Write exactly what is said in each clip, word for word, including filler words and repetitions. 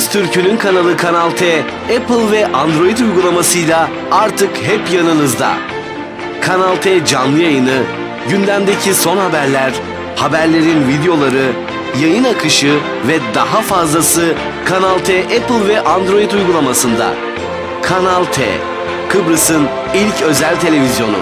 Öztürk'ünün kanalı Kanal T, Apple ve Android uygulamasıyla artık hep yanınızda. Kanal T canlı yayını, gündemdeki son haberler, haberlerin videoları, yayın akışı ve daha fazlası Kanal T, Apple ve Android uygulamasında. Kanal T, Kıbrıs'ın ilk özel televizyonu.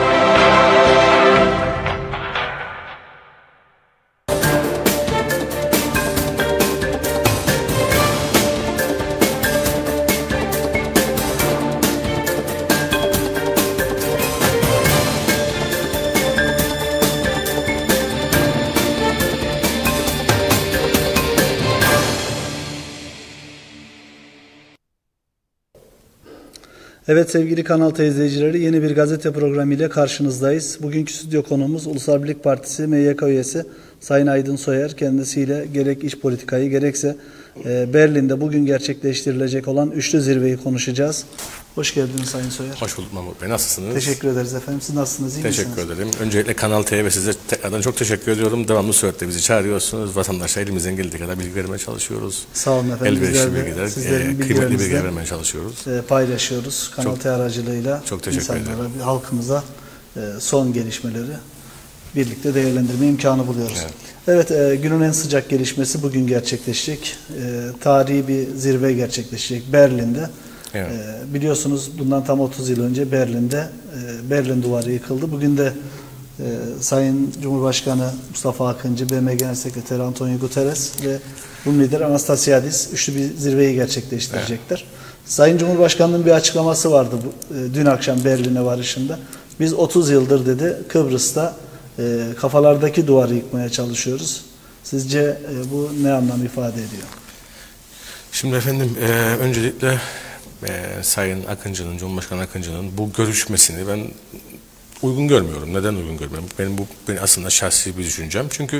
Evet sevgili Kanal T izleyicileri, yeni bir gazete programı ile karşınızdayız. Bugünkü stüdyo konuğumuz Ulusal Birlik Partisi M Y K üyesi Sayın Aydın Soyer. Kendisiyle gerek iç politikayı gerekse e, Berlin'de bugün gerçekleştirilecek olan üçlü zirveyi konuşacağız. Hoş geldiniz Sayın Soyer. Hoş bulduk Mahmut Bey. Nasılsınız? Teşekkür ederiz efendim. Siz nasılsınız? İyi teşekkür misiniz? ederim. Öncelikle Kanal T'ye ve size tekrardan çok teşekkür ediyorum. Devamlı sürekli bizi çağırıyorsunuz. Vatandaşa elimizden geldiği kadar bilgi vermeye çalışıyoruz. Sağ olun efendim. Elverişli bilgiler, e, kıymetli bilgiler vermeye çalışıyoruz. E, paylaşıyoruz. Kanal çok, T aracılığıyla çok teşekkür insanlara, ederim. halkımıza e, son gelişmeleri birlikte değerlendirme imkanı buluyoruz. Evet, evet e, günün en sıcak gelişmesi bugün gerçekleşecek. E, tarihi bir zirve gerçekleşecek Berlin'de. Evet. E, biliyorsunuz bundan tam otuz yıl önce Berlin'de e, Berlin Duvarı yıkıldı. Bugün de e, Sayın Cumhurbaşkanı Mustafa Akıncı, B M Genel Sekreteri Antonio Guterres ve Rum lideri Anastasiadis üçlü bir zirveyi gerçekleştirecekler. Evet. Sayın Cumhurbaşkanı'nın bir açıklaması vardı bu, e, dün akşam Berlin'e varışında. Biz otuz yıldır dedi Kıbrıs'ta e, kafalardaki duvarı yıkmaya çalışıyoruz. Sizce e, bu ne anlam ifade ediyor? Şimdi efendim e, öncelikle e, Sayın Akıncı'nın, Cumhurbaşkanı Akıncı'nın bu görüşmesini ben uygun görmüyorum. Neden uygun görmüyorum? Benim bu benim aslında şahsi bir düşüncem. Çünkü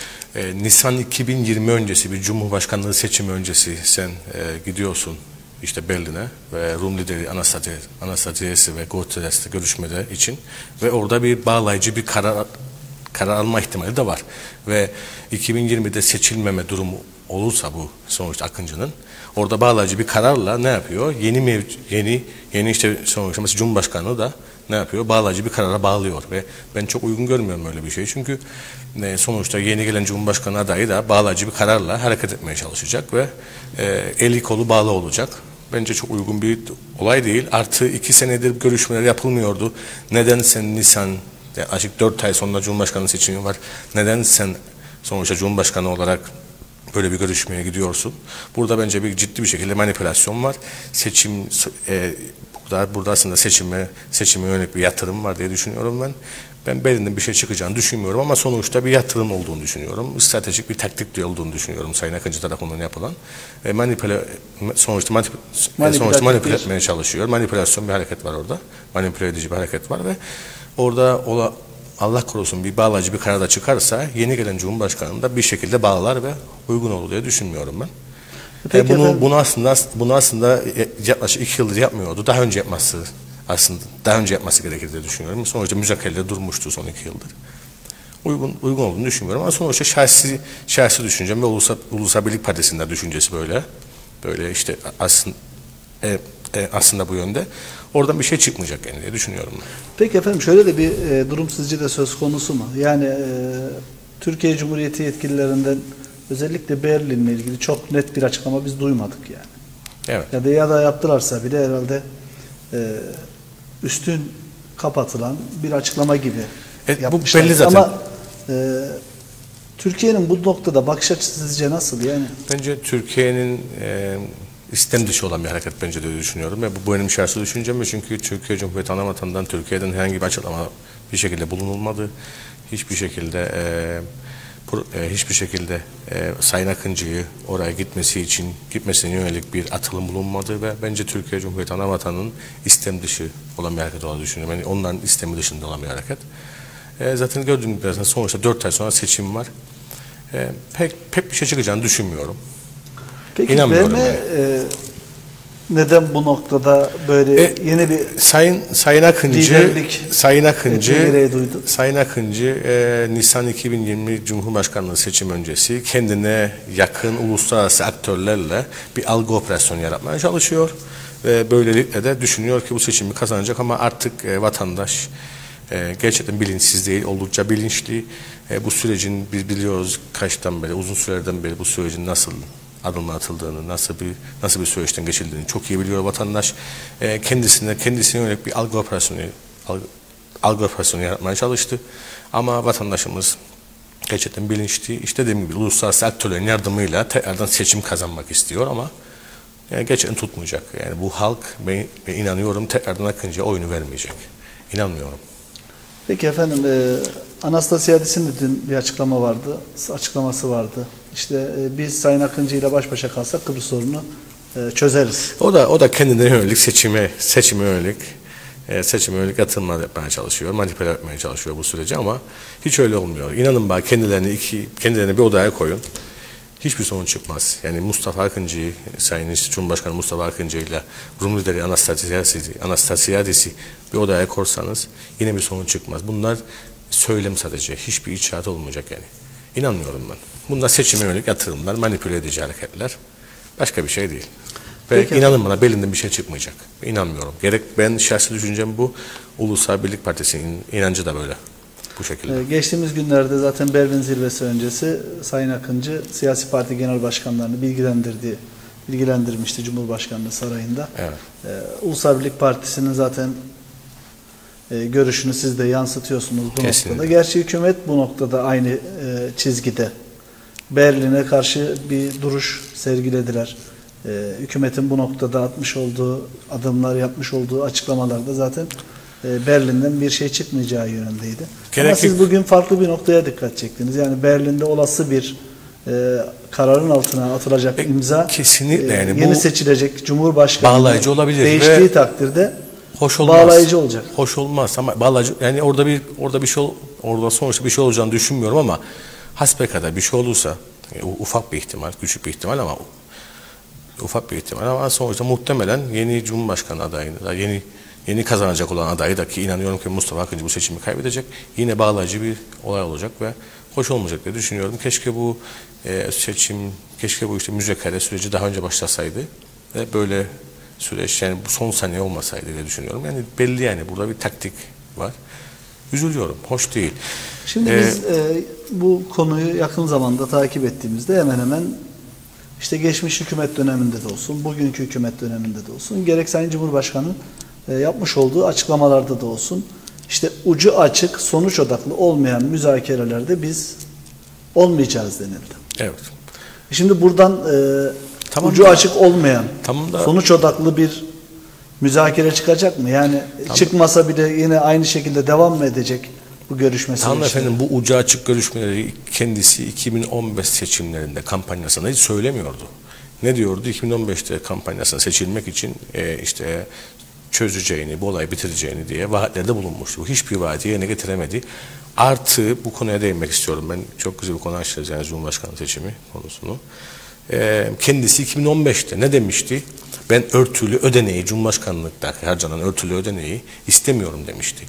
e, Nisan iki bin yirmi öncesi bir Cumhurbaşkanlığı seçimi öncesi sen e, gidiyorsun işte Berlin'e ve Rum lideri Anastasiadis ve Guterres'le görüşmede için ve orada bir bağlayıcı bir karar karar alma ihtimali de var. Ve iki bin yirmide seçilmeme durumu olursa bu sonuçta Akıncı'nın orada bağlayıcı bir kararla ne yapıyor? Yeni mevcut, yeni yeni işte sonuçta mesela Cumhurbaşkanı da ne yapıyor? Bağlayıcı bir karara bağlıyor ve ben çok uygun görmüyorum öyle bir şey. Çünkü e, sonuçta yeni gelen Cumhurbaşkanı adayı da bağlayıcı bir kararla hareket etmeye çalışacak ve e, eli kolu bağlı olacak. Bence çok uygun bir olay değil. Artı iki senedir görüşmeler yapılmıyordu. Neden sen Nisan, yaklaşık dört ay sonra Cumhurbaşkanı seçimi var. Neden sen sonuçta Cumhurbaşkanı olarak böyle bir görüşmeye gidiyorsun? Burada bence bir ciddi bir şekilde manipülasyon var. Seçim e, burada, burada aslında seçime seçime yönelik bir yatırım var diye düşünüyorum ben. Ben Berlin'den bir şey çıkacağını düşünmüyorum ama sonuçta bir yatırım olduğunu düşünüyorum. Stratejik bir taktik diye olduğunu düşünüyorum Sayın Akıncı tarafından yapılan. E, manipüle, sonuçta manip, sonuçta manipüle etmeye çalışıyor. Manipülasyon bir hareket var orada. Manipüle edici bir hareket var ve orada ola, Allah korusun bir bağlayıcı bir karar da çıkarsa yeni gelen Cumhurbaşkanı da bir şekilde bağlar ve uygun olur diye düşünmüyorum ben. E, bunu, bunu aslında bunu aslında yaklaşık iki yıldır yapmıyordu. Daha önce yapması aslında daha önce yapması gerekir diye düşünüyorum. Sonuçta müzakerede durmuştu son iki yıldır. Uygun uygun olduğunu düşünmüyorum ama sonuçta şahsi şahsi düşüncem ve Ulusal, Ulusal Birlik Partisi'nin düşüncesi böyle. Böyle işte aslında e, e, aslında bu yönde. Oradan bir şey çıkmayacak yani diye düşünüyorum. Peki efendim şöyle de bir e, durum sizce de söz konusu mu? Yani e, Türkiye Cumhuriyeti yetkililerinden özellikle Berlin'le ilgili çok net bir açıklama biz duymadık yani. Evet. Ya da ya da yaptılarsa bile herhalde e, üstün kapatılan bir açıklama gibi evet, yapmışlar. Bu belli zaten. Ama e, Türkiye'nin bu noktada bakış açısı sizce nasıl yani? Bence Türkiye'nin e, istem dışı olan bir hareket bence de düşünüyorum ve bu, bu benim şahsi düşüncem mi? Çünkü Türkiye Cumhuriyeti Anavatan'dan Türkiye'den herhangi bir açıklama bir şekilde bulunulmadı. Hiçbir şekilde e, e, hiçbir şekilde e, Sayın Akıncı'yı oraya gitmesi için gitmesine yönelik bir atılım bulunmadı ve bence Türkiye Cumhuriyeti Anavatan'ın istem dışı olan bir hareket olduğunu düşünüyorum. Yani onların istemi dışında olan bir hareket. E, zaten gördüğüm gibi sonuçta dört ay sonra seçim var. E, pek pek bir şey çıkacağını düşünmüyorum. Peki İnanmıyorum B M, yani. e, Neden bu noktada böyle E, yeni bir Sayın Sayın Akıncı liderlik Sayın Akıncı gereği duydu? Sayın Akıncı e, Nisan iki bin yirmi Cumhurbaşkanlığı seçim öncesi kendine yakın uluslararası aktörlerle bir algı operasyonu yaratmaya çalışıyor ve böylelikle de düşünüyor ki bu seçimi kazanacak ama artık e, vatandaş e, gerçekten bilinçsiz değil, oldukça bilinçli. E, bu sürecin biz biliyoruz kaçtan beri, uzun sürelerden beri bu sürecin nasıl adımlar atıldığını, nasıl bir nasıl bir süreçten geçildiğini çok iyi biliyor vatandaş. E, kendisine kendisine yönelik bir algı operasyonu algı, algı operasyonu yaratmaya çalıştı. Ama vatandaşımız gerçekten bilinçli. İşte dediğim gibi uluslararası aktörlerin yardımıyla tekrardan seçim kazanmak istiyor ama yani gerçekten tutmayacak. Yani bu halk ben, ben inanıyorum tekrardan Akıncı'ya oyunu vermeyecek. İnanmıyorum. Peki efendim, e, Anastasiadis'in de dün bir açıklama vardı, açıklaması vardı. İşte e, biz Sayın Akıncı ile baş başa kalsak Kıbrıs sorunu e, çözeriz. O da o da kendine yönelik seçime seçime yönelik e, seçime yönelik atılma yapmaya çalışıyor, manipüle etmeye çalışıyor bu süreci ama hiç öyle olmuyor. İnanın bana kendilerini iki kendilerini bir odaya koyun. Hiçbir sonuç çıkmaz. Yani Mustafa Akıncı'yı, Sayın Cumhurbaşkanı Mustafa Akıncı ile Rum lideri Anastasiadis'i, Anastasiadis'i bir odaya korsanız yine bir sonuç çıkmaz. Bunlar söylem sadece. Hiçbir icraat olmayacak yani. İnanmıyorum ben. Bunlar seçime yönelik yatırımlar, manipüle edici hareketler. Başka bir şey değil. Ve Peki. inanın bana belinden bir şey çıkmayacak. İnanmıyorum. Gerek ben şahsi düşüncem bu. Ulusal Birlik Partisi'nin inancı da böyle. Bu şekilde. Ee, geçtiğimiz günlerde zaten Berlin zirvesi öncesi Sayın Akıncı siyasi parti genel başkanlarını bilgilendirdi, bilgilendirmişti Cumhurbaşkanlığı sarayında. Evet. Ee, Ulusal Birlik Partisi'nin zaten e, görüşünü siz de yansıtıyorsunuz bu Kesinlikle. noktada. Gerçi hükümet bu noktada aynı e, çizgide. Berlin'e karşı bir duruş sergilediler. E, hükümetin bu noktada atmış olduğu adımlar, yapmış olduğu açıklamalarda zaten Berlin'den bir şey çıkmayacağı yönündeydi. Gerek Ama siz yok. bugün farklı bir noktaya dikkat çektiniz. Yani Berlin'de olası bir e, kararın altına atılacak E, imza kesinlikle e, yani yeni bu seçilecek Cumhurbaşkanı bağlayıcı olabilir değiştiği ve takdirde hoş olmaz. bağlayıcı olacak. Hoş olmaz ama bağlayıcı yani orada bir orada bir şey ol- orada sonuçta bir şey olacağını düşünmüyorum ama hasbelkader bir şey olursa e, ufak bir ihtimal, küçük bir ihtimal ama ufak bir ihtimal ama sonuçta muhtemelen yeni Cumhurbaşkanı adayını da yeni yeni kazanacak olan adayı da ki inanıyorum ki Mustafa Akıncı bu seçimi kaybedecek. Yine bağlayıcı bir olay olacak ve hoş olmayacak diye düşünüyorum. Keşke bu e, seçim, keşke bu işte müzakere süreci daha önce başlasaydı ve böyle süreç yani bu son saniye olmasaydı diye düşünüyorum. Yani belli yani burada bir taktik var. Üzülüyorum. Hoş değil. Şimdi Ee, biz e, bu konuyu yakın zamanda takip ettiğimizde hemen hemen işte geçmiş hükümet döneminde de olsun, bugünkü hükümet döneminde de olsun, gerek Sayın Cumhurbaşkanı e, yapmış olduğu açıklamalarda da olsun, işte ucu açık, sonuç odaklı olmayan müzakerelerde biz olmayacağız denildi. evet. Şimdi buradan e, Tamam ucu da- açık olmayan, Tamam da- sonuç odaklı bir müzakere çıkacak mı? Yani çıkmasa bile yine aynı şekilde devam mı edecek bu görüşme Tamam süreçleri? efendim bu ucu açık görüşmeleri kendisi iki bin on beş seçimlerinde kampanyasında hiç söylemiyordu. Ne diyordu? iki bin on beşte kampanyasına seçilmek için e, işte çözeceğini, bu olayı bitireceğini diye vaatlerde bulunmuştu. Hiçbir vaadi yerine getiremedi. Artı bu konuya değinmek istiyorum. Ben çok güzel bir konu açtınız yani Cumhurbaşkanı seçimi konusunu. E, kendisi iki bin on beşte ne demişti? Ben örtülü ödeneği, Cumhurbaşkanlıkta harcanan örtülü ödeneği istemiyorum demişti.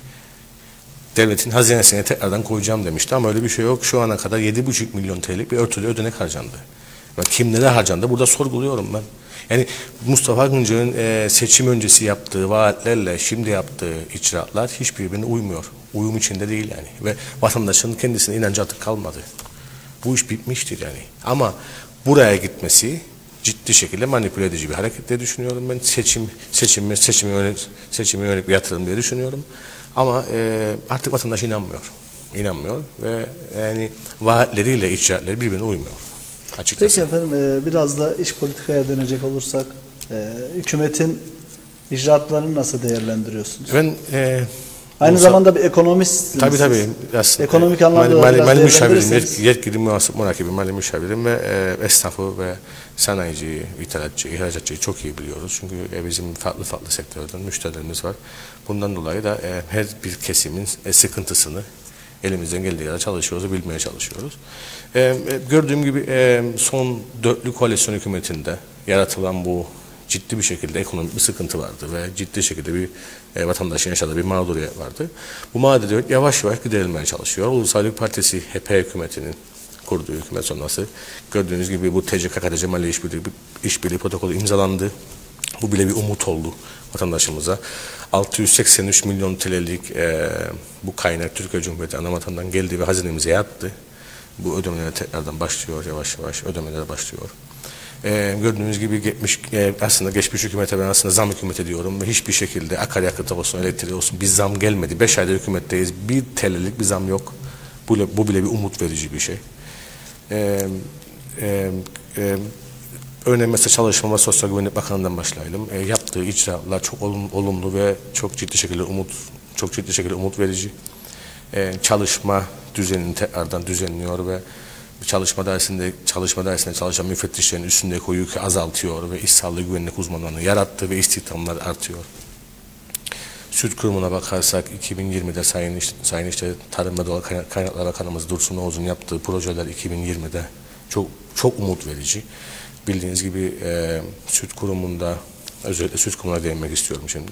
Devletin hazinesine tekrardan koyacağım demişti ama öyle bir şey yok. Şu ana kadar yedi buçuk milyon T L'lik bir örtülü ödenek harcandı. Ve kim neler harcandı burada sorguluyorum ben. Yani Mustafa Akıncı'nın e, seçim öncesi yaptığı vaatlerle şimdi yaptığı icraatlar hiçbirbirine uymuyor. Uyum içinde değil yani. Ve vatandaşın kendisine inancı artık kalmadı. Bu iş bitmiştir yani. Ama buraya gitmesi ciddi şekilde manipüle edici bir hareket diye düşünüyorum ben. Seçim, seçimi, seçimi yönelik, seçimi yönelik bir yatırım diye düşünüyorum. Ama e, artık vatandaş inanmıyor. İnanmıyor ve yani vaatleriyle icraatleri birbirine uymuyor. Açıkçası. Peki efendim, e, biraz da iç politikaya dönecek olursak e, hükümetin icraatlarını nasıl değerlendiriyorsunuz? Ben e, Aynı olsa, zamanda bir ekonomistsiniz. tabii tabii. siz. Aslında, Ekonomik anlamda mali, mali, biraz mali müşavirim, değerlendirirseniz. yetkili muhasip mali müşavirim ve e, esnafı ve sanayiciyi, ithalatçıyı, ihracatçıyı çok iyi biliyoruz. Çünkü e, bizim farklı farklı sektörden müşterilerimiz var. Bundan dolayı da e, her bir kesimin e, sıkıntısını elimizden geldiği kadar çalışıyoruz, bilmeye çalışıyoruz. E, e, gördüğüm gibi e, son dörtlü koalisyon hükümetinde yaratılan bu ciddi bir şekilde ekonomik bir sıkıntı vardı ve ciddi şekilde bir e, vatandaşın yaşadığı bir mağduriyet vardı. Bu mağduriyet yavaş yavaş giderilmeye çalışıyor. Ulusal Birlik Partisi H P hükümetinin kurduğu hükümet sonrası gördüğünüz gibi bu T C K K T C Mali İşbirliği, İşbirliği protokolü imzalandı. Bu bile bir umut oldu vatandaşımıza. altı yüz seksen üç milyon T L'lik e, bu kaynak Türkiye Cumhuriyeti anavatandan geldi ve hazinemize yattı. Bu ödemeler tekrardan başlıyor, yavaş yavaş ödemeler başlıyor. E, gördüğünüz gibi geçmiş, e, aslında geçmiş hükümete ben aslında zam hükümeti diyorum ve hiçbir şekilde akaryakıt olsun, elektriği olsun bir zam gelmedi. beş ayda hükümetteyiz, bir T L'lik bir zam yok. Bu, bu bile bir umut verici bir şey. E, e, e, Örneğin mesela Çalışma ve Sosyal Güvenlik Bakanlığı'ndan başlayalım. E, yaptığı icraatlar çok olum, olumlu ve çok ciddi şekilde umut, çok ciddi şekilde umut verici. E, çalışma düzenini tekrardan düzenliyor ve çalışma dairesinde çalışma dairesinde çalışan müfettişlerin üstündeki o yükü azaltıyor ve iş sağlığı güvenlik uzmanlarını yarattı ve istihdamlar artıyor. Süt kurumuna bakarsak iki bin yirmide Sayın, İş, Sayın İşte Tarım ve Doğal Kaynaklar Bakanımız Dursun Oğuz'un yaptığı projeler iki bin yirmide çok çok umut verici. Bildiğiniz gibi e, süt kurumunda, özellikle süt kurumuna değinmek istiyorum şimdi.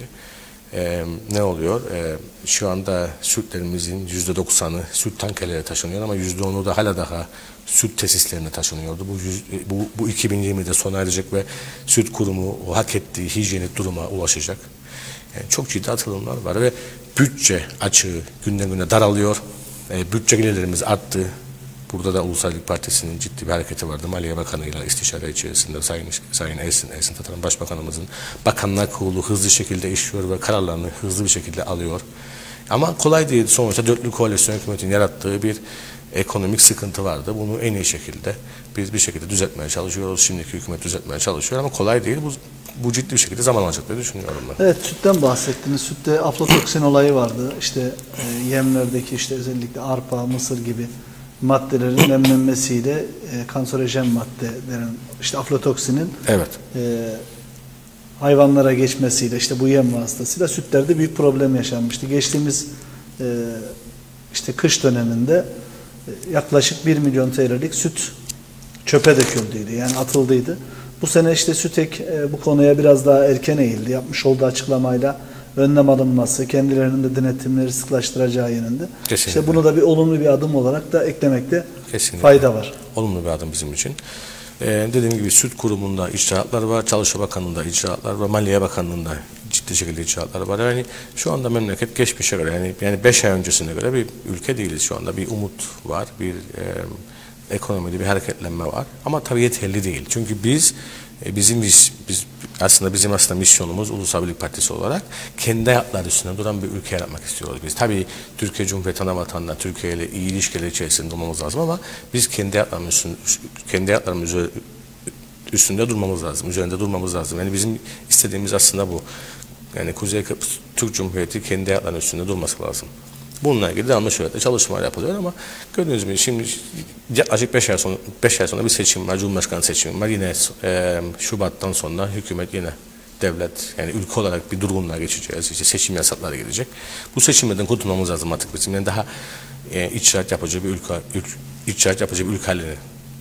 E, ne oluyor? E, şu anda sütlerimizin yüzde doksanı süt tankerlere taşınıyor ama yüzde onu da hala daha süt tesislerine taşınıyordu. Bu, yüz, bu, bu iki bin yirmide sona erecek ve süt kurumu o hak ettiği hijyenik duruma ulaşacak. Yani çok ciddi atılımlar var ve bütçe açığı günden güne daralıyor. E, bütçe gelirlerimiz arttı. Burada da Ulusal Birlik Partisi'nin ciddi bir hareketi vardı. Maliye Bakanı ile istişare içerisinde Sayın, Sayın Ersin, Ersin Tatar'ın Başbakanımızın Bakanlar Kurulu hızlı şekilde işliyor ve kararlarını hızlı bir şekilde alıyor. Ama kolay değil. Sonuçta dörtlü koalisyon hükümetinin yarattığı bir ekonomik sıkıntı vardı. Bunu en iyi şekilde biz bir şekilde düzeltmeye çalışıyoruz. Şimdiki hükümet düzeltmeye çalışıyor ama kolay değil. Bu, bu ciddi bir şekilde zaman alacak diye düşünüyorum ben. Evet, sütten bahsettiniz. Sütte aflatoksin olayı vardı. İşte e, yemlerdeki işte özellikle arpa, mısır gibi maddelerin nemlenmesiyle e, kanserojen maddelerin işte aflatoksinin evet. e, hayvanlara geçmesiyle işte bu yem vasıtasıyla sütlerde büyük problem yaşanmıştı. Geçtiğimiz e, işte kış döneminde e, yaklaşık bir milyon T L'lik süt çöpe döküldüydü. Yani atıldıydı. Bu sene işte SÜTEK e, bu konuya biraz daha erken eğildi. Yapmış olduğu açıklamayla önlem alınması, kendilerinin de denetimleri sıklaştıracağı yönünde. Kesinlikle. İşte bunu da bir olumlu bir adım olarak da eklemekte Kesinlikle. fayda var. Olumlu bir adım bizim için. Ee, dediğim gibi Süt Kurumu'nda icraatlar var, Çalışma Bakanlığı'nda icraatlar var, Maliye Bakanlığı'nda ciddi şekilde icraatlar var. Yani şu anda memleket geçmişe göre, yani yani beş ay öncesine göre bir ülke değiliz şu anda. Bir umut var, bir e, ekonomide bir hareketlenme var. Ama tabii yeterli değil. Çünkü biz Bizim biz, biz aslında bizim aslında misyonumuz Ulusal Birlik Partisi olarak kendi ayakları üstünde duran bir ülke yaratmak istiyoruz biz. Tabii Türkiye Cumhuriyeti anavatanla Türkiye ile iyi ilişkiler içerisinde durmamız lazım ama biz kendi ayaklarımız üstünde, kendi ayaklarımız üstünde durmamız lazım, üzerinde durmamız lazım. Yani bizim istediğimiz aslında bu. Yani Kuzey Kıbrıs Türk Cumhuriyeti kendi ayaklarının üstünde durması lazım. Bununla ilgili devamlı şöyle çalışmalar yapılıyor ama gördüğünüz gibi şimdi yaklaşık beş ay sonra beş ay sonra bir seçim var, Cumhurbaşkanı seçimi var. Yine e, Şubat'tan sonra hükümet yine devlet yani ülke olarak bir durgunluğa geçeceğiz. İşte seçim yasakları gelecek. Bu seçimlerden kurtulmamız lazım artık bizim. Yani daha e, icraat yapıcı bir ülke ülke icraat yapıcı bir ülke haline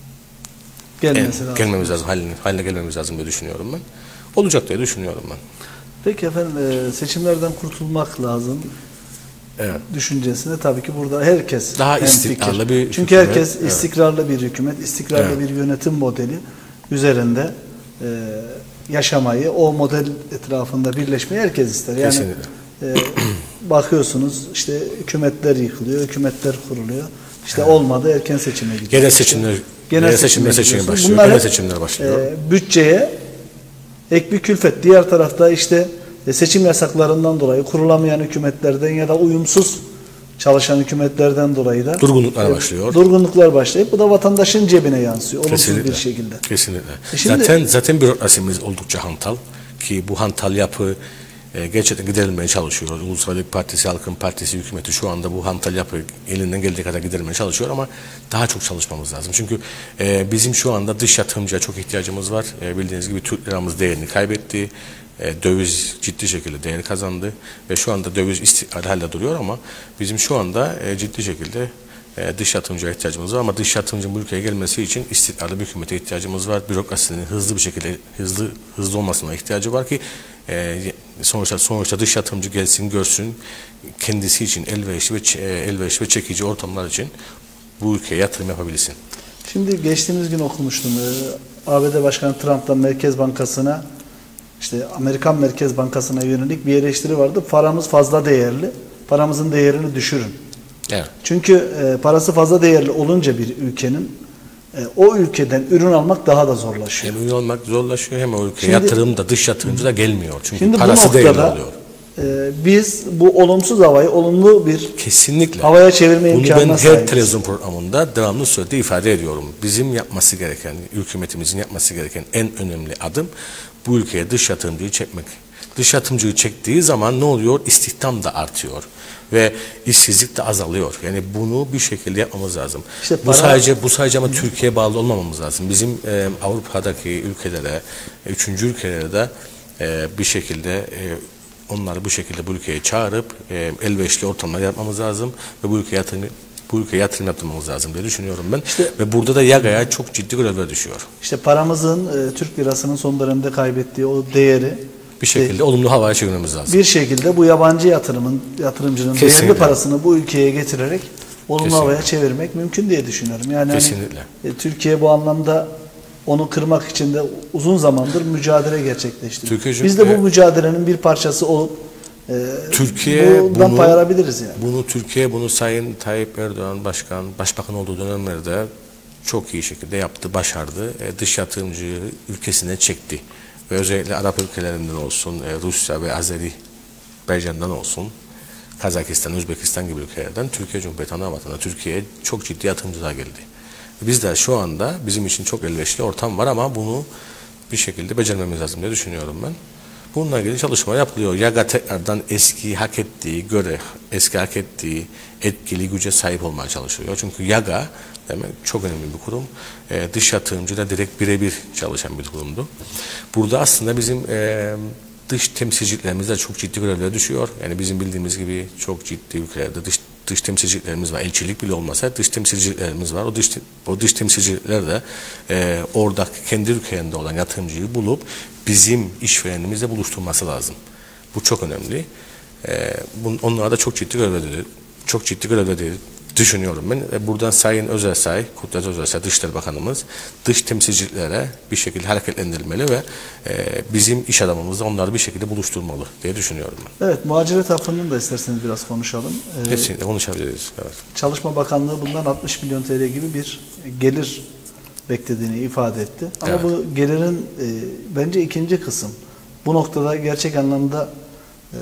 Gelmesi e, lazım. gelmemiz lazım. Haline, haline gelmemiz lazım diye düşünüyorum ben. Olacak diye düşünüyorum ben. Peki efendim, seçimlerden kurtulmak lazım. Evet. Düşüncesinde tabii ki burada herkes daha istikrarlı bir çünkü hükümet, herkes evet. istikrarlı bir hükümet, istikrarlı evet. bir yönetim modeli üzerinde e, yaşamayı, o model etrafında birleşmeyi herkes ister. Yani e, bakıyorsunuz işte hükümetler yıkılıyor, hükümetler kuruluyor. İşte evet. olmadı, erken seçime gidiyor. Genel seçimler, genel seçimler, seçimler başlıyor. Bunlar genel hep, seçimler başlıyor. E, bütçeye ek bir külfet. Diğer tarafta işte seçim yasaklarından dolayı kurulamayan hükümetlerden ya da uyumsuz çalışan hükümetlerden dolayı da durgunluklar başlıyor. Durgunluklar başlayıp bu da vatandaşın cebine yansıyor. Olumsuz Kesinlikle. bir şekilde. Kesinlikle. E şimdi, zaten zaten bürokrasimiz oldukça hantal ki bu hantal yapı e, gerçekten giderilmeye çalışıyoruz. Ulusal Birlik Partisi, Halkın Partisi, hükümeti şu anda bu hantal yapı elinden geldiği kadar giderilmeye çalışıyor ama daha çok çalışmamız lazım. Çünkü e, bizim şu anda dış yatırımcıya çok ihtiyacımız var. E, bildiğiniz gibi Türk liramız değerini kaybetti. Döviz ciddi şekilde değer kazandı ve şu anda döviz istikrarlı halde duruyor ama bizim şu anda ciddi şekilde e, dış yatırımcıya ihtiyacımız var ama dış yatırımcının bu ülkeye gelmesi için istikrarlı bir hükümete ihtiyacımız var. Bürokrasinin hızlı bir şekilde hızlı hızlı olmasına ihtiyacı var ki e, sonuçta sonuçta dış yatırımcı gelsin, görsün, kendisi için elverişli ve e, elverişli ve çekici ortamlar için bu ülkeye yatırım yapabilsin. Şimdi geçtiğimiz gün okumuştum. A B D Başkanı Trump'tan Merkez Bankası'na, işte Amerikan Merkez Bankası'na yönelik bir eleştiri vardı. Paramız fazla değerli. Paramızın değerini düşürün. Evet. Çünkü e, parası fazla değerli olunca bir ülkenin e, o ülkeden ürün almak daha da zorlaşıyor. Hem ürün almak zorlaşıyor hem o ülkeye Şimdi, yatırım da dış yatırımcı da gelmiyor. Çünkü şimdi parası bu değerli noktada, oluyor. E, biz bu olumsuz havayı olumlu bir Kesinlikle. havaya çevirme Bunu imkanına ben sahibiz. her televizyon programında devamlı sürekli ifade ediyorum. Bizim yapması gereken, hükümetimizin yapması gereken en önemli adım bu ülkeye dış yatırımcıyı çekmek. Dış yatırımcıyı çektiği zaman ne oluyor? İstihdam da artıyor ve işsizlik de azalıyor. Yani bunu bir şekilde yapmamız lazım. İşte bu para... sadece bu sadece ama Türkiye'ye bağlı olmamamız lazım. Bizim e, Avrupa'daki ülkelere, üçüncü ülkelere de e, bir şekilde e, onları bu şekilde bu ülkeye çağırıp e, elverişli ortamlar yapmamız lazım ve bu ülkeye yatırım bu ülkeye yatırım yapmamız lazım diye düşünüyorum ben. İşte, ve burada da YAGA'ya çok ciddi görevler düşüyor. İşte paramızın e, Türk lirasının son dönemde kaybettiği o değeri bir şekilde de, olumlu havaya çevirmemiz lazım. Bir şekilde bu yabancı yatırımın yatırımcının Kesinlikle. değerli parasını bu ülkeye getirerek olumlu Kesinlikle. havaya çevirmek mümkün diye düşünüyorum. Yani Kesinlikle. Hani, e, Türkiye bu anlamda onu kırmak için de uzun zamandır mücadele gerçekleştiriyor. Biz de bu mücadelenin bir parçası olup e, Türkiye bundan bunu, pay alabiliriz yani. Bunu Türkiye bunu Sayın Tayyip Erdoğan başkan başbakan olduğu dönemlerde çok iyi şekilde yaptı, başardı. E, dış yatırımcıyı ülkesine çekti. Ve özellikle Arap ülkelerinden olsun, e, Rusya ve Azerbaycan'dan olsun, Kazakistan, Özbekistan gibi ülkelerden Türkiye Cumhuriyeti ana vatanına, Türkiye'ye çok ciddi yatırımcılar geldi. Biz de şu anda bizim için çok elverişli ortam var ama bunu bir şekilde becermemiz lazım diye düşünüyorum ben. Bununla ilgili çalışma yapılıyor. YAGA tekrardan eski hak ettiği göre, eski hak ettiği etkili güce sahip olmaya çalışıyor. Çünkü YAGA demek çok önemli bir kurum. E, dış yatırımcıyla direkt birebir çalışan bir kurumdu. Burada aslında bizim e, dış temsilciliklerimiz de çok ciddi görevler düşüyor. Yani bizim bildiğimiz gibi çok ciddi ülkelerde dış dış temsilciliklerimiz var. Elçilik bile olmasa dış temsilciliklerimiz var. O dış o dış temsilcilikler de e, orada kendi ülkelerinde olan yatırımcıyı bulup bizim işverenimizle buluşturması lazım. Bu çok önemli. E, bun, onlara da çok ciddi görevler çok ciddi görevler düşünüyorum ben. E, buradan Sayın Özersay, Kudret Özersay Dışişleri Bakanımız dış temsilcilere bir şekilde hareketlendirilmeli ve e, bizim iş adamımızla onları bir şekilde buluşturmalı diye düşünüyorum ben. Evet, muhaciret affının da isterseniz biraz konuşalım. Ee, Kesinlikle konuşabiliriz. Evet. Çalışma Bakanlığı bundan altmış milyon T L gibi bir gelir beklediğini ifade etti. Ama evet. Bu gelirin e, bence ikinci kısım. Bu noktada gerçek anlamda e,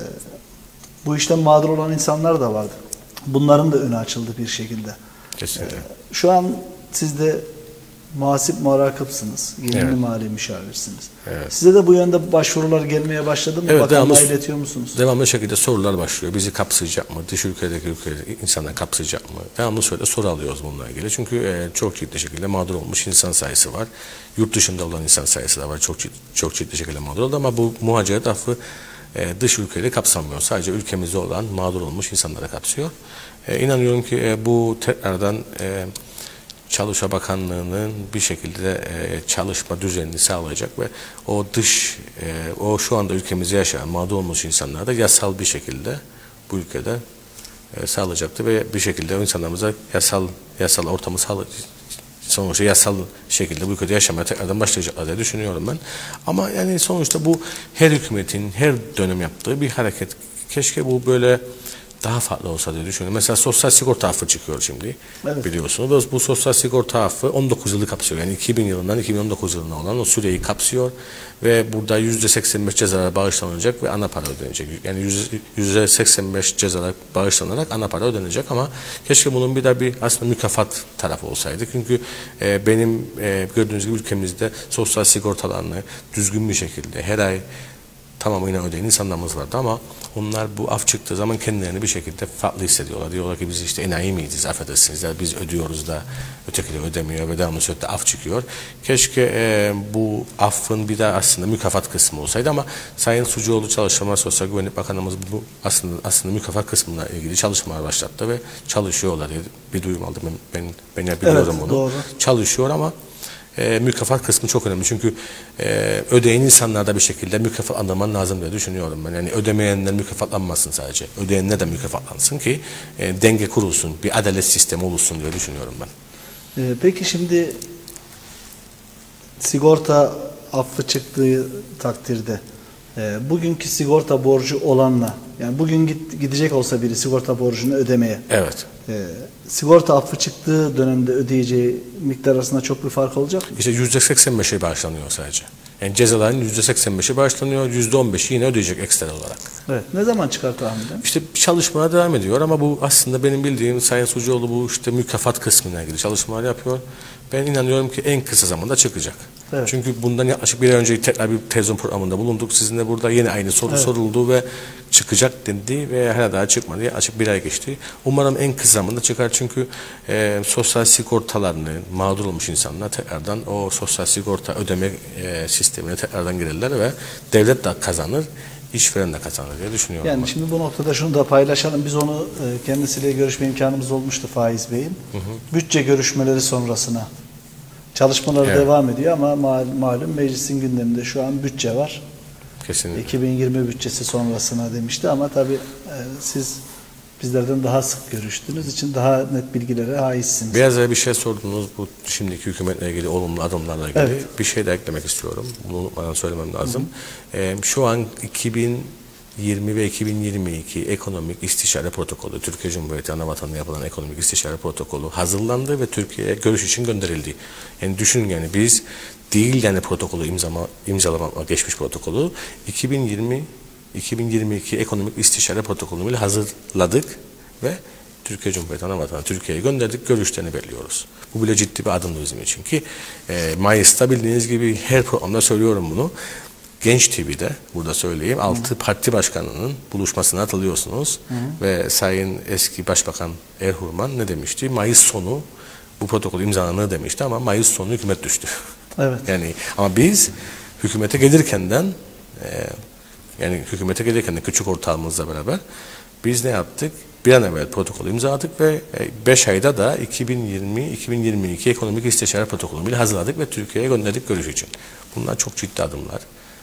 bu işten mağdur olan insanlar da vardı. Bunların da önü açıldı bir şekilde. Kesinlikle. Ee, şu an siz de muhasip murakipsiniz. Yeni evet. mali müşavirsiniz. Evet. Size de bu yönde başvurular gelmeye başladı mı? Evet, Bakanlığa devamlı, iletiyor musunuz? Devamlı şekilde sorular başlıyor. Bizi kapsayacak mı? Dış ülkedeki ülkeleri insanlar kapsayacak mı? Devamlı şöyle soru alıyoruz bununla ilgili. Çünkü e, çok ciddi şekilde mağdur olmuş insan sayısı var. Yurt dışında olan insan sayısı da var. Çok ciddi, çok ciddi şekilde mağdur oldu ama bu muhaciret affı e, dış ülkeleri kapsamıyor. Sadece ülkemizde olan mağdur olmuş insanlara kapsıyor. E, inanıyorum ki e, bu tekrardan e, Çalışma Bakanlığı'nın bir şekilde e, çalışma düzenini sağlayacak ve o dış, e, o şu anda ülkemizde yaşayan mağdur olmuş insanlara da yasal bir şekilde bu ülkede e, sağlayacaktır ve bir şekilde o insanlarımıza yasal yasal ortamı sağlayacak. Sonuçta yasal şekilde bu ülkede yaşamaya tekrardan başlayacaklar diye düşünüyorum ben. Ama yani sonuçta bu her hükümetin her dönem yaptığı bir hareket. Keşke bu böyle daha farklı olsa diye düşünüyorum. Mesela sosyal sigorta affı çıkıyor şimdi. Evet. Biliyorsunuz. Bu sosyal sigorta affı on dokuz yılı kapsıyor. Yani iki bin yılından iki bin on dokuz yılına olan o süreyi kapsıyor ve burada yüzde seksen beş cezalar bağışlanacak ve ana para ödenecek. Yani yüzde seksen beş cezalar bağışlanarak ana para ödenecek ama keşke bunun bir de bir aslında mükafat tarafı olsaydı. Çünkü e, benim e, gördüğünüz gibi ülkemizde sosyal sigortalarını düzgün bir şekilde her ay tamamıyla ödeyen insanlarımız vardı ama onlar bu af çıktığı zaman kendilerini bir şekilde farklı hissediyorlar. Diyorlar ki biz işte enayi miyiz, affedersiniz ya, biz ödüyoruz da ötekiler ödemiyor ve devamlı sürekli af çıkıyor. Keşke e, bu affın bir de aslında mükafat kısmı olsaydı ama Sayın Sucuoğlu Çalışma Sosyal Güvenlik Bakanımız bu aslında aslında mükafat kısmına ilgili çalışmalar başlattı ve çalışıyorlar diye bir duyum aldım. Ben, ben, ben biliyorum evet, bunu. Doğru. Çalışıyor ama E, mükafat kısmı çok önemli çünkü e, ödeyen insanlarda bir şekilde mükafat anlaman lazım diye düşünüyorum ben. Yani ödemeyenler mükafatlanmasın sadece. Ödeyenler de mükafatlansın ki e, denge kurulsun, bir adalet sistemi oluşsun diye düşünüyorum ben. Ee, peki şimdi sigorta affı çıktığı takdirde e, bugünkü sigorta borcu olanla, yani bugün git, gidecek olsa biri sigorta borcunu ödemeye, evet. E, sigorta affı çıktığı dönemde ödeyeceği miktar arasında çok bir fark olacak mı? İşte yüzde seksen beşe bağışlanıyor sadece. Yani cezaların yüzde seksen beşi bağışlanıyor, yüzde on beşi yine ödeyecek ekstra olarak. Evet. Ne zaman çıkar tahminen? İşte çalışmalar devam ediyor ama bu aslında benim bildiğim Sayın Sucuoğlu bu işte mükafat kısmına ilgili çalışmalar yapıyor. Ben inanıyorum ki en kısa zamanda çıkacak. Evet. Çünkü bundan yaklaşık bir ay önce tekrar bir televizyon programında bulunduk. Sizinle burada yine aynı soru evet. soruldu ve çıkacak dendi ve hala daha çıkmadı. Yaklaşık bir ay geçti. Umarım en kısa zamanda çıkar çünkü e, sosyal sigortalarını mağdur olmuş insanlar tekrardan o sosyal sigorta ödeme e, sistemine tekrardan girerler ve devlet de kazanır, işveren de kazanır diye düşünüyorum. Yani ben. şimdi bu noktada şunu da paylaşalım. Biz onu e, kendisiyle görüşme imkanımız olmuştu Faiz Bey'in. Hı hı. Bütçe görüşmeleri sonrasına çalışmalar evet. devam ediyor ama mal, malum meclisin gündeminde şu an bütçe var. Kesinlikle. iki bin yirmi bütçesi sonrasına demişti ama tabii e, siz bizlerden daha sık görüştüğünüz için daha net bilgilere haizsiniz. Biraz da bir şey sordunuz bu şimdiki hükümetle ilgili olumlu adımlarla ilgili. Evet. Bir şey de eklemek istiyorum. Bunu bana söylemem lazım. Hı hı. E, şu an iki bin yirmi ve iki bin yirmi iki ekonomik istişare protokolü, Türkiye Cumhuriyeti Anavatanı'na yapılan ekonomik istişare protokolü hazırlandı ve Türkiye'ye görüş için gönderildi. Yani düşünün yani biz değil yani protokolü imzalama, imzalamak geçmiş protokolü iki bin yirmi iki bin yirmi iki ekonomik istişare protokolüyle hazırladık ve Türkiye Cumhuriyeti Anavatanı'na Türkiye'ye gönderdik, görüşlerini belirliyoruz. Bu bile ciddi bir adımdı bizim için ki e, Mayıs'ta bildiğiniz gibi her programda söylüyorum bunu. Genç T V'de burada söyleyeyim Hı. altı parti başkanının buluşmasına atılıyorsunuz Hı. ve Sayın eski Başbakan Erhurman ne demişti? Mayıs sonu bu protokol imzalanır demişti ama Mayıs sonu hükümet düştü. Evet. Yani ama biz hükümete gelirkenden e, yani hükümete gelirken de küçük ortağımızla beraber biz ne yaptık? Bir an evvel protokolü imzaladık ve beş ayda da iki bin yirmi iki bin yirmi iki ekonomik istişare protokolünü hazırladık ve Türkiye'ye gönderdik görüş için. Bunlar çok ciddi adımlar.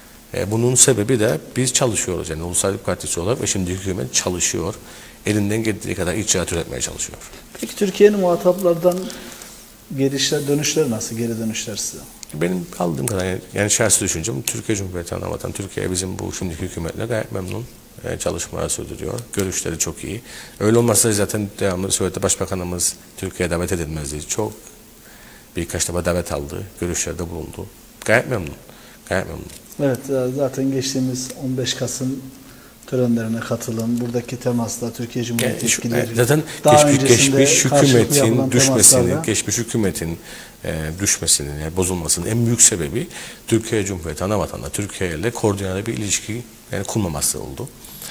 Bunun sebebi de biz çalışıyoruz. Yani Ulusal Birlik Partisi olarak ve şimdi hükümet çalışıyor. Elinden geldiği kadar icraat üretmeye çalışıyor. Peki Türkiye'nin muhataplardan gelişler, dönüşler nasıl? Geri dönüşler size? Benim aldığım kadar yani, yani şahsi düşüncem Türkiye Cumhuriyeti Anavatan Türkiye bizim bu şimdiki hükümetle gayet memnun. E, çalışmalar sürdürüyor. Görüşleri çok iyi. Öyle olmazsa zaten devamlı söyledi Başbakanımız Türkiye'ye davet edilmezdi. Çok birkaç defa davet aldı. Görüşlerde bulundu. Gayet memnun. Gayet memnun. Evet, zaten geçtiğimiz on beş Kasım törenlerine katılın. Buradaki temasla Türkiye Cumhuriyeti ilişkileri. Zaten geçmiş, geçmiş hükümetin düşmesinin, geçmiş hükümetin e, düşmesinin, yani bozulmasının en büyük sebebi Türkiye Cumhuriyeti Anavatan'da Türkiye ile koordineli bir ilişki yani kurmaması oldu.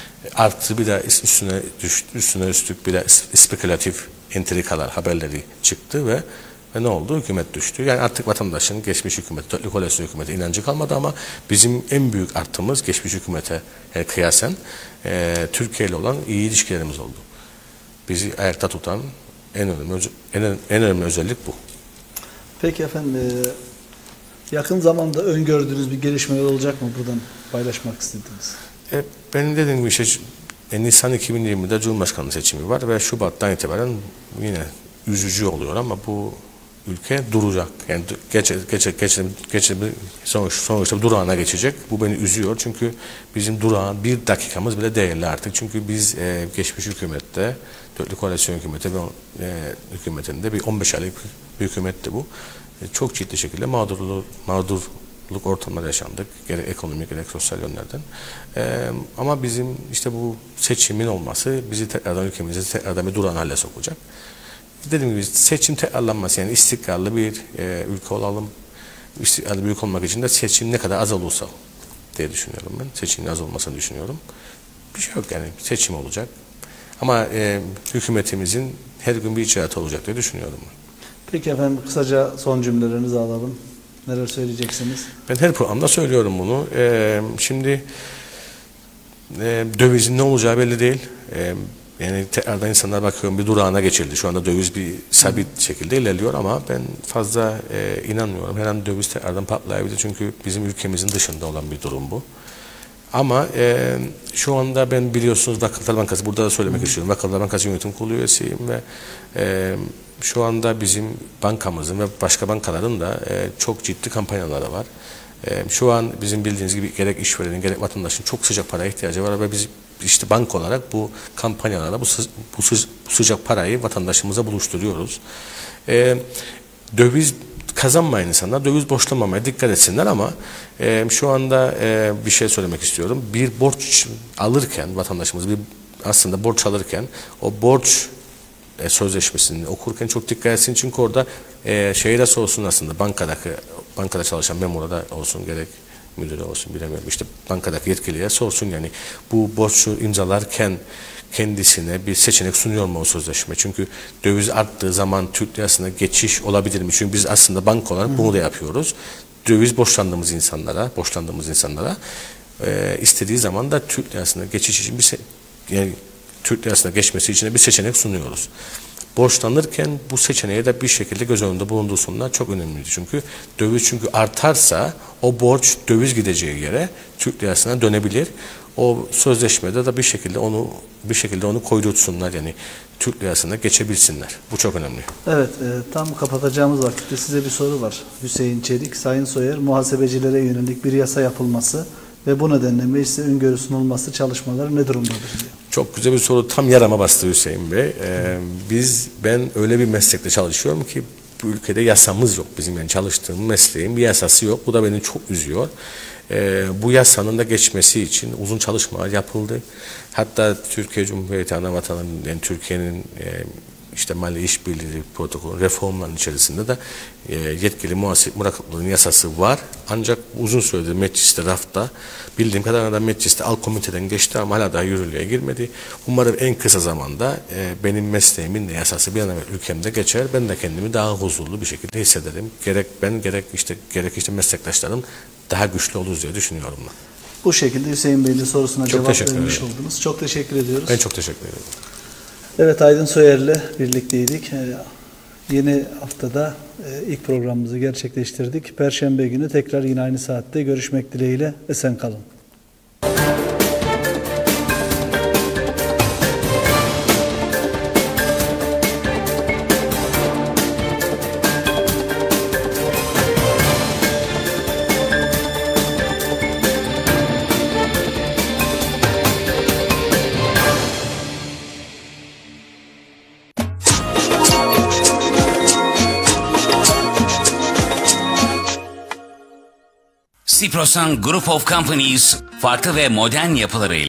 Artı bir de üstüne düştü, üstüne üstlük bir de spekülatif entrikalar, haberleri çıktı ve Ve ne oldu? Hükümet düştü. Yani artık vatandaşın geçmiş hükümet, dörtlü koalisyon hükümete inancı kalmadı ama bizim en büyük artımız geçmiş hükümete e, kıyasen e, Türkiye ile olan iyi ilişkilerimiz oldu. Bizi ayakta tutan en önemli en, en önemli özellik bu. Peki efendim, e, yakın zamanda öngördüğünüz bir gelişmeler olacak mı buradan paylaşmak istediğiniz? E, benim dediğim gibi şey, e, Nisan iki bin yirmide Cumhurbaşkanlığı seçimi var ve Şubat'tan itibaren yine üzücü oluyor ama bu ülke duracak. Yani geç geç geç geç sonuç sonuçta durağına geçecek. Bu beni üzüyor çünkü bizim durağın bir dakikamız bile değerli artık. Çünkü biz e, geçmiş hükümette, dörtlü koalisyon hükümeti ve e, hükümetinde bir on beş aylık bir hükümetti bu. E, çok ciddi şekilde mağdurluk mağdurluk ortamları yaşandık. Gerek ekonomik gerek sosyal yönlerden. E, ama bizim işte bu seçimin olması bizi tekrardan ülkemizi tekrardan bir durağın hale sokacak. Dediğim gibi seçim tekrarlanması yani istikrarlı bir e, ülke olalım. İstikrarlı bir ülke olmak için de seçim ne kadar az olursa diye düşünüyorum ben. Seçimin az olmasını düşünüyorum. Bir şey yok yani, seçim olacak. Ama e, hükümetimizin her gün bir icraatı olacak diye düşünüyorum. Peki efendim, kısaca son cümlelerinizi alalım. Neler söyleyeceksiniz? Ben her programda söylüyorum bunu. E, şimdi e, dövizin ne olacağı belli değil. E, yani tekrardan insanlar bakıyorum bir durağına geçildi. Şu anda döviz bir sabit Hı. şekilde ilerliyor ama ben fazla e, inanmıyorum. Her an döviz tekrardan patlayabilir. Çünkü bizim ülkemizin dışında olan bir durum bu. Ama e, şu anda ben biliyorsunuz Vakıflar Bankası, burada da söylemek Hı. istiyorum. Vakıflar Bankası Yönetim Kurulu üyesiyim ve e, şu anda bizim bankamızın ve başka bankaların da e, çok ciddi kampanyaları var. E, şu an bizim bildiğiniz gibi gerek işverenin gerek vatandaşın çok sıcak paraya ihtiyacı var ve biz işte bank olarak bu kampanyalarla bu, sı bu, sı bu sıcak parayı vatandaşımıza buluşturuyoruz. E, döviz kazanmayan insanlar döviz borçlanmamaya dikkat etsinler ama e, şu anda e, bir şey söylemek istiyorum. Bir borç alırken vatandaşımız bir aslında borç alırken o borç e, sözleşmesini okurken çok dikkat etsin çünkü orada e, şeyde olsun aslında bankadaki bankada çalışan memura da olsun gerek müdürü olsun bilemiyorum işte bankadaki yetkiliye sorsun yani bu borcu imzalarken kendisine bir seçenek sunuyor mu o sözleşme? Çünkü döviz arttığı zaman Türk lirasına geçiş olabilir mi? Çünkü biz aslında banka olarak bunu da yapıyoruz. Döviz borçlandığımız insanlara, borçlandığımız insanlara e, istediği zaman da Türk lirasına geçiş için bir yani Türk lirasına geçmesi için de bir seçenek sunuyoruz. Borçlanırken bu seçeneği de bir şekilde göz önünde bulundursunlar. Çok önemliydi çünkü döviz çünkü artarsa o borç döviz gideceği yere Türk lirasına dönebilir. O sözleşmede de bir şekilde onu bir şekilde onu koydurtsunlar yani Türk lirasına geçebilsinler. Bu çok önemli. Evet, e, tam kapatacağımız vakitte size bir soru var. Hüseyin Çelik, Sayın Soyer, muhasebecilere yönelik bir yasa yapılması ve bu nedenle meclise öngörü sunulması çalışmaları ne durumdadır diyor. Çok güzel bir soru. Tam yarama bastı Hüseyin Bey. Ee, biz ben öyle bir meslekte çalışıyorum ki bu ülkede yasamız yok. Bizim yani çalıştığım mesleğin bir yasası yok. Bu da beni çok üzüyor. Ee, bu yasanın da geçmesi için uzun çalışmalar yapıldı. Hatta Türkiye Cumhuriyeti Anavatanı yani Türkiye'nin e, işte mali işbirliği protokol reformların içerisinde de e, yetkili murakaplığın yasası var. Ancak uzun süredir mecliste rafta bildiğim kadarıyla da mecliste alt komiteden geçti ama hala daha yürürlüğe girmedi. Umarım en kısa zamanda e, benim mesleğimin de yasası bir an evvel ülkemde geçer. Ben de kendimi daha huzurlu bir şekilde hissederim. Gerek ben gerek işte gerek işte meslektaşlarım daha güçlü oluruz diye düşünüyorum ben. Bu şekilde Hüseyin Bey'in sorusuna çok cevap vermiş oldunuz. Çok teşekkür ediyoruz. Ben çok teşekkür ederim. Evet, Aydın Soyer'le birlikteydik. Ee, yeni haftada e, ilk programımızı gerçekleştirdik. Perşembe günü tekrar yine aynı saatte görüşmek dileğiyle. Esen kalın. Siprosan Group of Companies farklı ve modern yapılarıyla